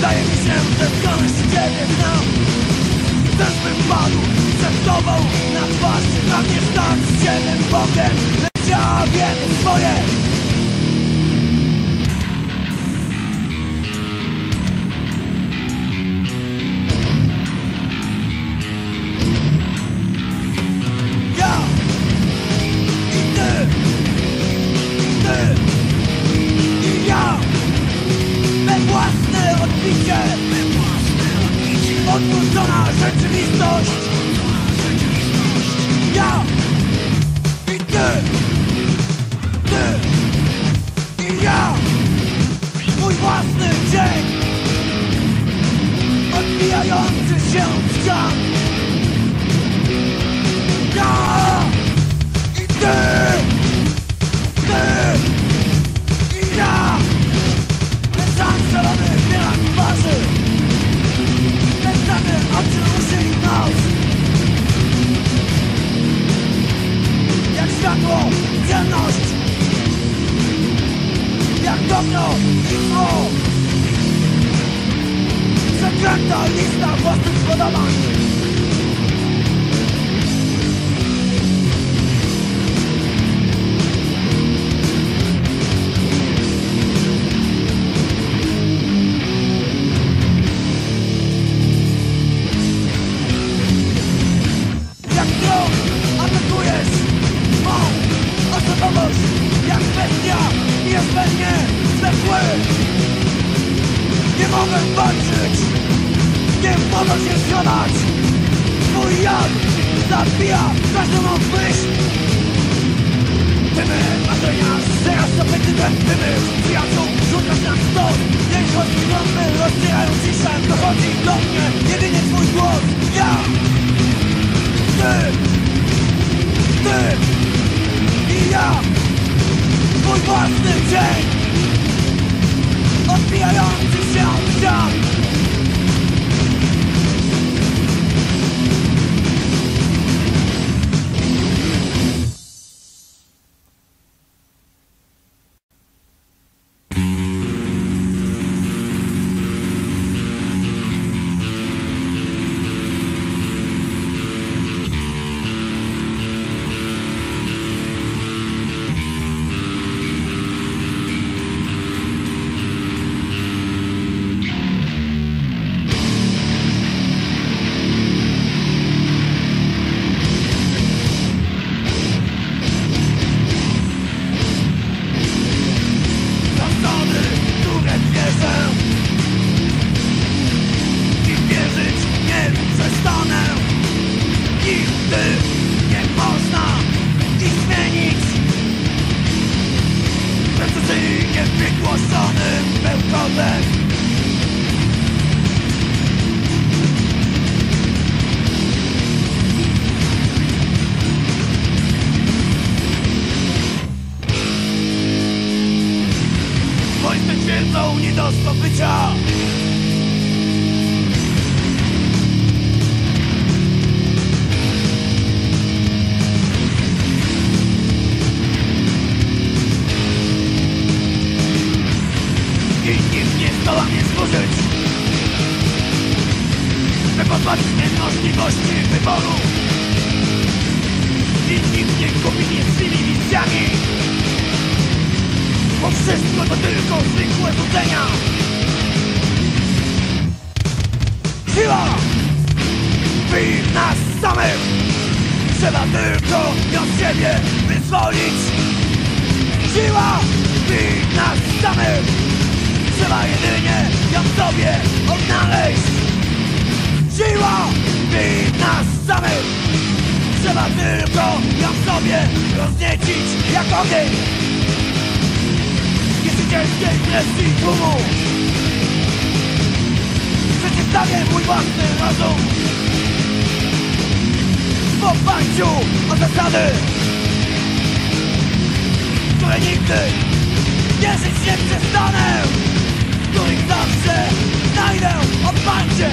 Wydaje mi się, że w kogoś ciebie znam. Też bym padł przed tobą na twarz. Dla mnie tak z ciemnym bokiem, lecz ja wiem swoje. Ja i ty, i ja. Me własne odbicie, odwrócona rzeczywistość. Ja i ty i ja. Mój własny dzień, odbijający się w ścian. Ja i ty i ja. Zancelony chwilach twarzy, pędzamy oczy, uszy i nos. Jak światło, dzielność, jak dobro i zło. Przeklęta lista własnych podobań. Jak bestia jest we mnie zwykły. Nie mogę walczyć, nie mogę się zgadać. Mój jad zabija każdą mą myśl. Dymy marzenia, teraz apetytem. Dymy przyjaciół, rzucasz na stos. Niech chodzi trąby, rozdzielają ciszę. Dochodzi do mnie jedynie twój głos. Ja, ty i ja. Mój własny dzień, odbijający się w ścian. Nie do zdobycia. I nikt nie zdoła mnie zburzyć, by pozbawić mnie możliwości wyboru. I nikt nie kupi mnie swymi wizjami, bo wszystko to tylko zwykłe złudzenia. Siła w nas samych, trzeba tylko ją z siebie wyzwolić. Siła w nas samych, trzeba jedynie ją w sobie odnaleźć. Siła w nas samych, trzeba tylko ją w sobie rozniecić jak ogień. Ciężkiej presji tłumu przeciwstawię mój własny rozum w oparciu o zasady, które nigdy wierzyć nie przestanę, których zawsze znajdę oparcie.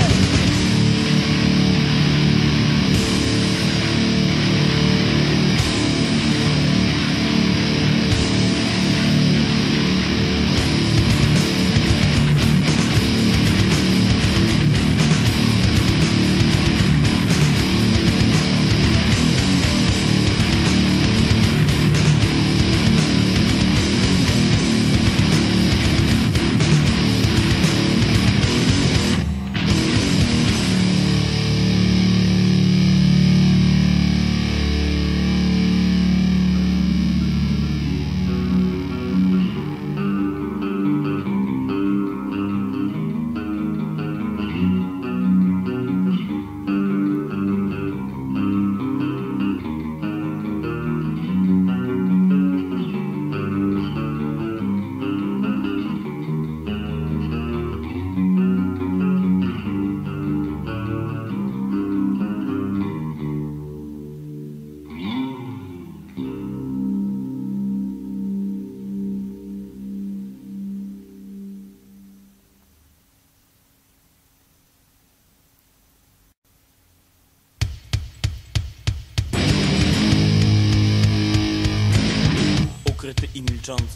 milczący.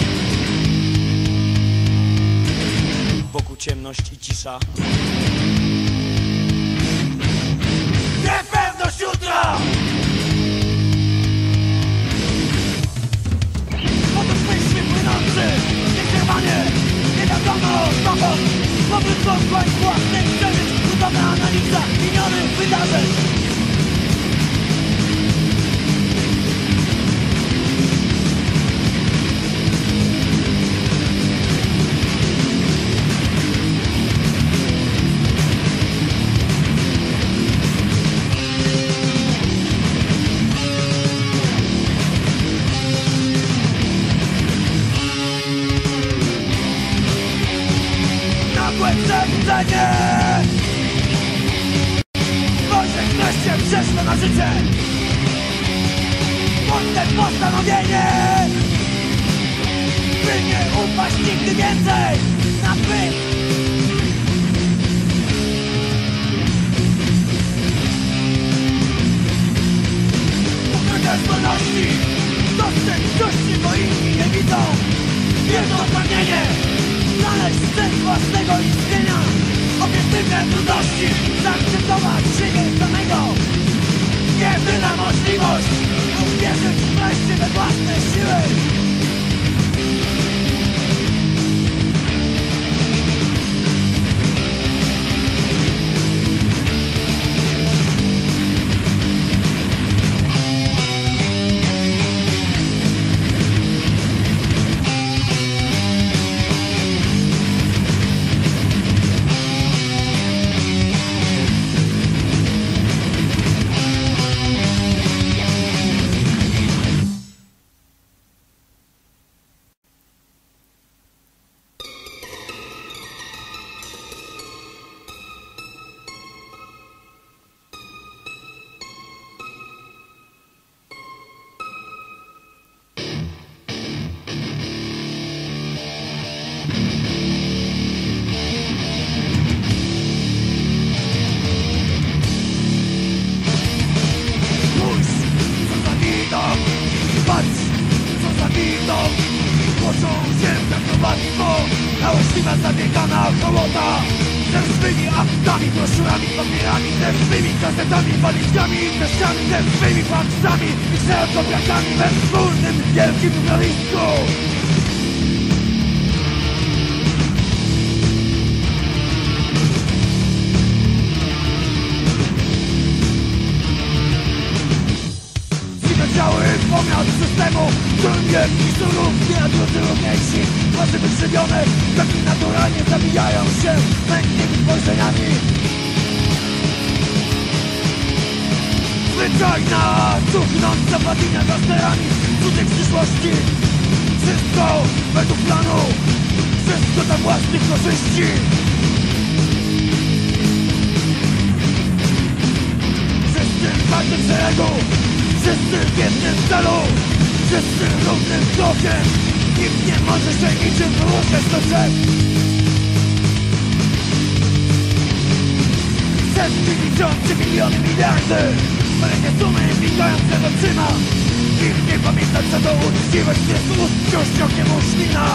Wokół ciemność i cisza. Niepewność jutra! Otóż myśli płynący, nieprzerwanie, nie wiadomo dokąd. Powrót do swoich własnych przeżyć, gotowa analiza minionych wydarzeń. Przebudzenie! Wojciech wreszcie przeszło na życie! Mocne postanowienie! By nie upaść nigdy więcej na pył! Ukryte zdolności! Dostępności, bo inni nie widzą! Wielką pragnienie! Znaleźć cel własnego istnienia, obiektywne trudności, zaakceptować siebie samego. Jedyna możliwość, uwierzyć wreszcie we własne siły. Hałaśliwa zabiegana hołota ze swymi aktami, broszurami, papierami, ze swymi kasetami, walizkami, treściami, ze swymi faksami i kserokopiakami we wspólnym wielkim zbiornisku. Cały pomiar systemu, w którym wielki surów, kreatury równiejsi, twarze wykrzywione, tak naturalnie zabijają się mętnymi spojrzeniami. Zwyczajna, cuchnąca padina zasterami, cudzych przyszłości. Wszystko według planu, wszystko dla własnych korzyści. Wszyscy w każdym szeregu, wszyscy w jednym celu, wszyscy równym krokiem. Nikt nie może się niczym wyłuszać do drzew. Setki, tysiące, miliony, miliardy, ale nie sumy migając przed oczyma. Nikt nie pamięta, co to uczciwość, jest ust okiem uślina.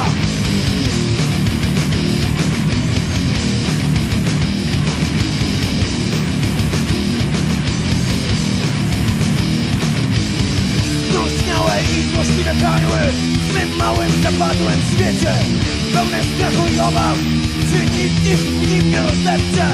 Śmiałe i złośliwe karły w swym małym, zapadłym świecie, pełne strachu i obaw, czy nikt ich w nim nie rozepcze.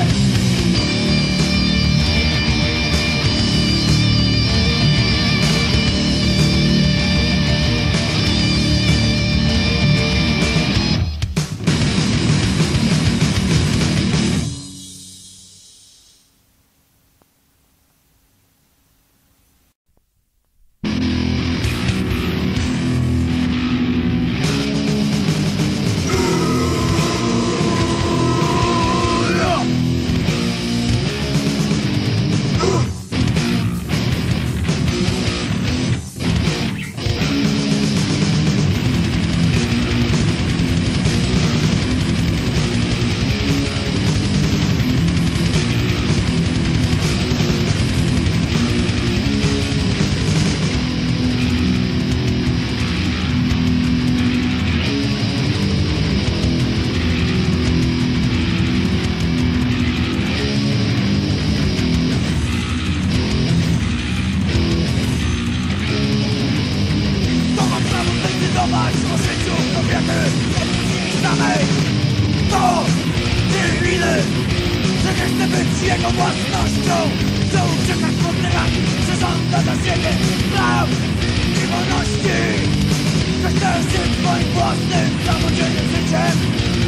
własnością, że uciekać pod rękami, że żąda dla siebie praw i wolności. Że chcesz się swoim własnym, samodzielnym życiem.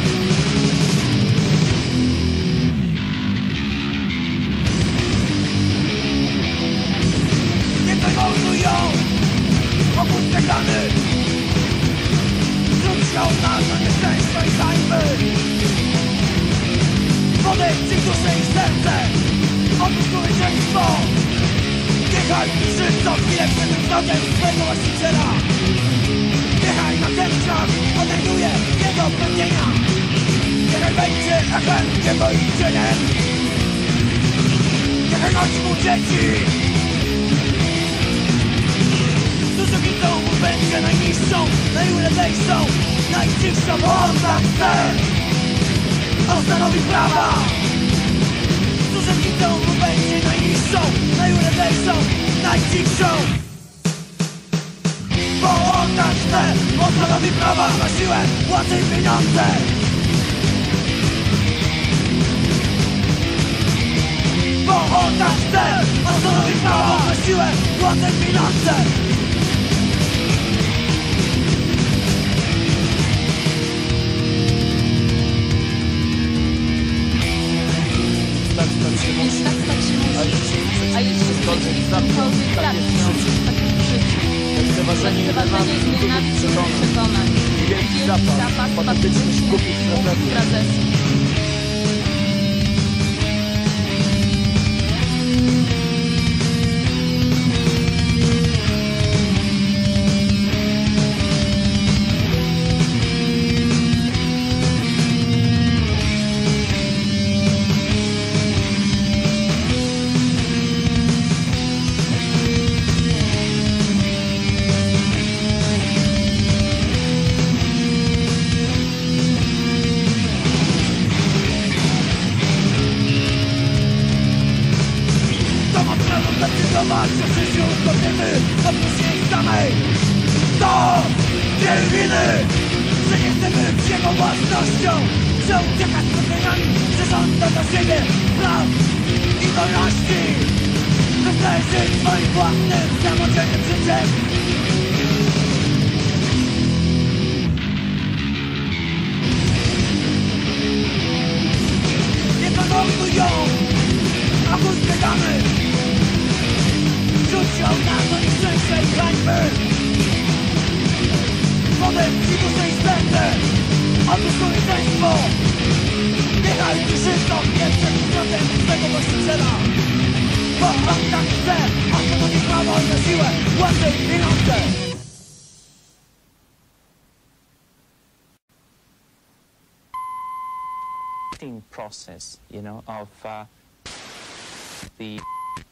Nie zajmują obóz przegrany. Rzuć się na nieszczęścia i hańby. Podejdź ci duszę i serce, opuść człowieczeństwo. Niechaj krzywdzą chwilę przed tym wzrokiem swojego właściciela. Niechaj na ten czas odnajduje jego pragnienia. Niechaj będzie echem jego i cieniem. Niechaj nosi mu dzieci. Którzy widzą mu będzie najniższą, najulepejszą, najcichszą. On tak chce. On stanowi prawa. Którzy widzą mu będzie najniższą, najulepejszą, najcichszą. Bo on tak chce. On stanowi prawa na siłę, władzę i pieniądze. Bo on tak chce. On stanowi prawa na siłę, władzę i pieniądze. Więc tak stać się musi. A jeśli sprzeciw kimkolwiek trafi ją w takim życiu, lekceważenie ich nienawiści i przekonań, wielki zapas patycznych głupich frazesów. Zdecydować o życiu kobiety oprócz jej samej. To jej winy, że nie chcemy być jego własnością, że ucieka z problemami, że żąda dla siebie praw i wolności. Że chce żyć swoim własnym, samodzielnym życiem. Nie pomogły ją, a wóz biegamy. Rzuć ją na to nieszczęście i hańby. Podejdź ci duszę i serce, otóż człowieczeństwo. Niechaj krzywdzą pierwszym wzrokiem swego właściciela. Bo on tak chce, a to nie prawo i na siłę, władzę i pieniądze. Process, you know, of the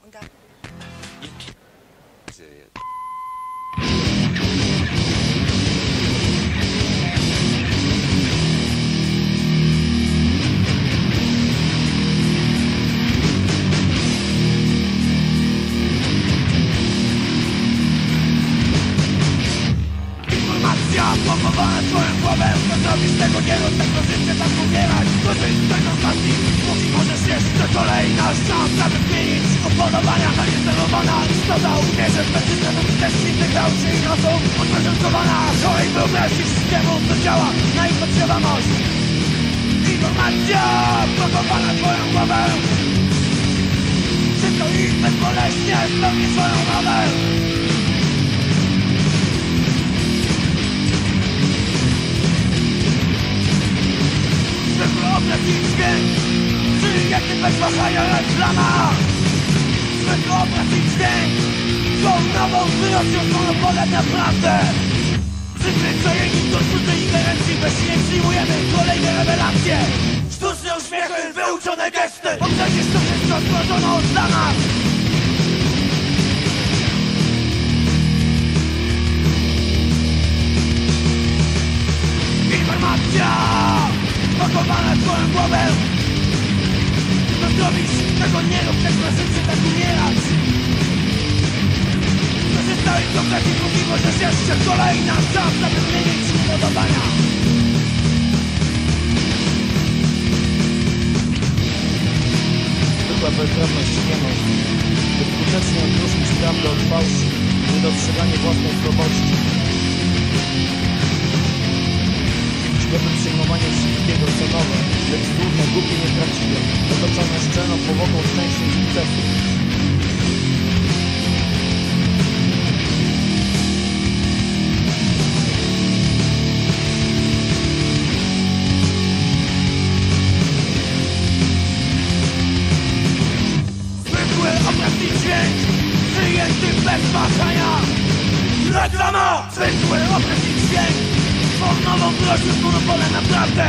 Pochowana twoją głowę, co zrobisz tego nie rób, tak życie tak umierać. Korzyść z tego pasji, póki możesz jeszcze kolejna szansa, by zmienić upodobania. Ta niesterowana istota umierze w bezsystemem, też święty grał się i nocą odporządkowana. Kolej wyobraźni wszystkiemu, co działa na ich podświadomość. Informacja pochowana twoją głowę. Wszystko ich bezboleśnie spełni swoją rolę. Obraz i dźwięk, czyli jak ty bez wahania reklama. Zwykły obraz i dźwięk, tą nową wyroczą monopolem na prawdę. Przyzwyczajeni do sztucznej ingerencji, bezsilnie przyjmujemy kolejne rewelacje. Sztuczne uśmiechy, wyuczone gesty, bo przecież to wszystko stworzono dla nas. Informacja pakowana w twoją głowę. Co zrobisz? Tego nie rób, tak na życie tak umierać. Korzystałeś z okazji, póki możesz jeszcze kolejna szansa, by zmienić upodobania. zwykła bezprawność niemoc, bezskutecznie odróżnić prawdę od fałszu, niedostrzeganie własnej słabości, ślepe przyjmowanie wszystkiego co nowe, lecz trudne, głupie, nieprawdziwe, otoczone szczelną powłoką szczęścia i sukcesu. Obraz i dźwięk, przyjęty bez wahania. Reklama! Zwykły obraz i dźwięk, pod nową groźbą z monopolem na prawdę.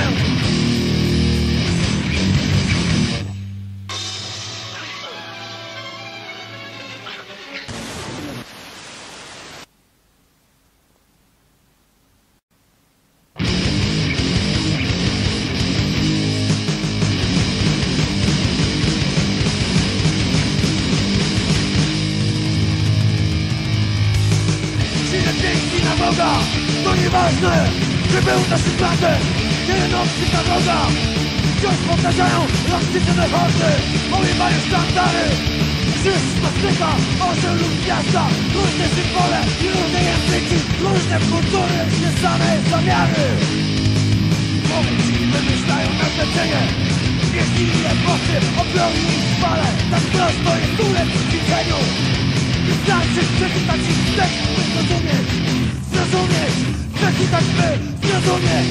Boga, to nieważne, czy był naszym planem. Tyle nocy ta droga, wciąż powtarzają rozsycone hordy, poływają sztandary. Krzyż, swastyka, orzeł lub gwiazda, różne symbole i różne języki, różne kultury, zmieszane zamiary. Mówić wymyślają na zlecenie, jeśli epocy, obroni i chwale, tak prosto jest ulec w widzeniu. Wystarczy przeczytać ich tekst, by zrozumieć, przeczytać, by zrozumieć.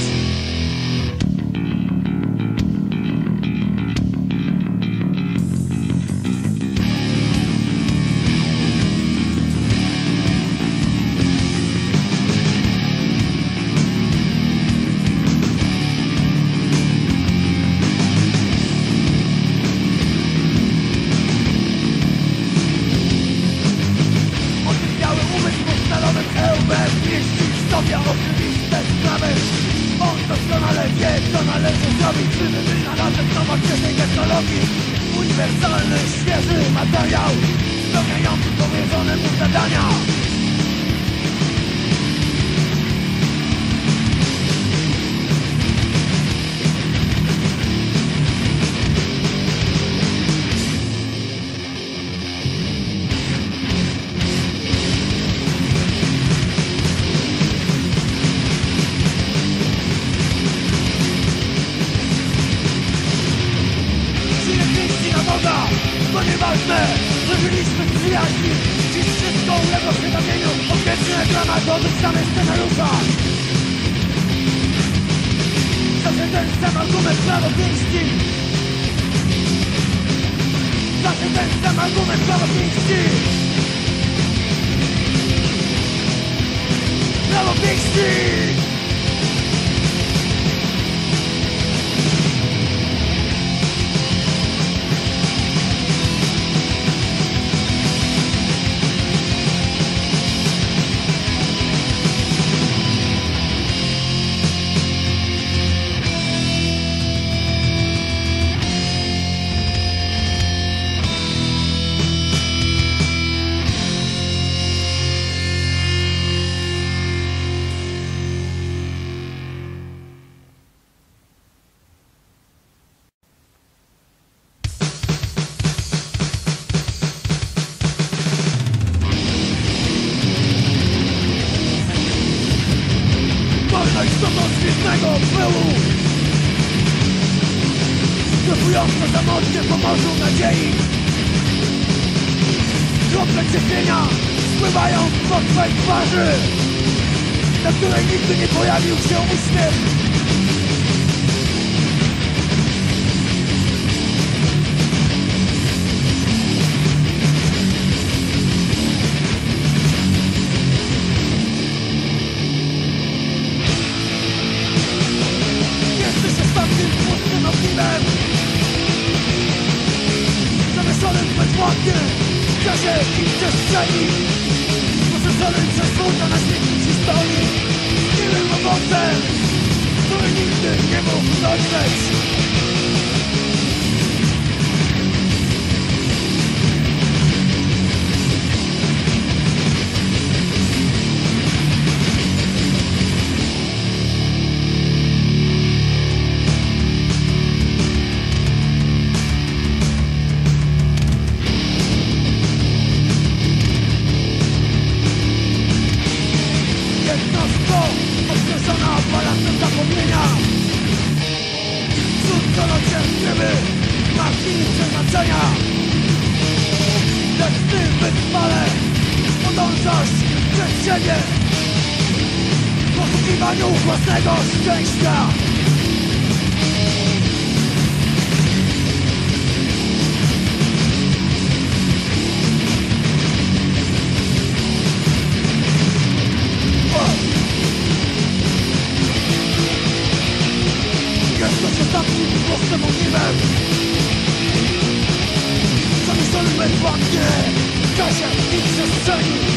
Oczywiste sprawy. On doskonale wie, co należy zrobić, by wynalazek nowoczesnej technologii. Uniwersalny, świeży materiał, spełniający powierzone mu zadania. To nieważne, że byliśmy przyjaźni. Dziś wszystko ulega przedawieniu. Odwieczny reklama do tych samych scenariuszach. Zawsze ten sam argument prawo pięści. Zawsze ten sam argument prawo pięści. Prawo pięści. Do świetnego pyłu, sklepująco samotnie po morzu nadziei. Krople cierpienia spływają po twej twarzy, na której nigdy nie pojawił się uśmiech. Zamieszonym w bezwładnie w czasie i przestrzeni, poszerzonym przez trudno na śmietnik historii, miłym owocem, który nigdy nie mógł dojrzeć. jednostką obciążona balansem zapomnienia. Rzucono cierpiemy machiny przeznaczenia. Lecz ty wytrwale podążasz przed siebie w poszukiwaniu własnego szczęścia. Jest to ostatnim głosem możliwym. Zamyślmy płatnie w czasie i przestrzeni.